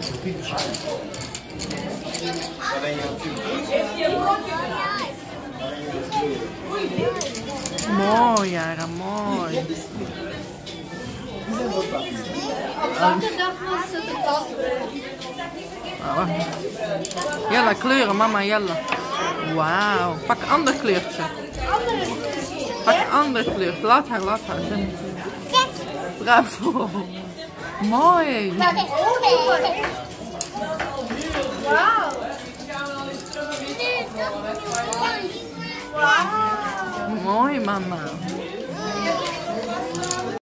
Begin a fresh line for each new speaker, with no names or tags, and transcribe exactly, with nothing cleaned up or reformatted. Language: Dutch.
Mooi, Jara, mooi.
Welke dag was het de dag?
Ah, wacht. Jelle, kleuren, mama, Jelle. Wauw. Pak een ander kleurtje. Pak een ander kleurtje. Laat haar, laat haar. Bravo. Mooi.
Wauw. Wauw.
Mooi, mama.